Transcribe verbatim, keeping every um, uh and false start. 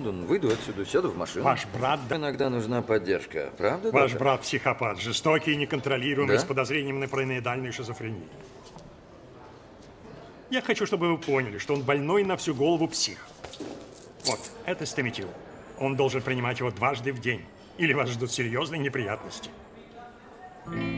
Лондон, выйду отсюда, сяду в машину. Ваш брат... Иногда нужна поддержка, правда? Ваш доктор? брат психопат, жестокий и неконтролируемый, Да? с подозрением на параноидальную шизофрению. Я хочу, чтобы вы поняли, что он больной на всю голову псих. Вот, это стамитил. Он должен принимать его дважды в день. Или вас ждут серьезные неприятности.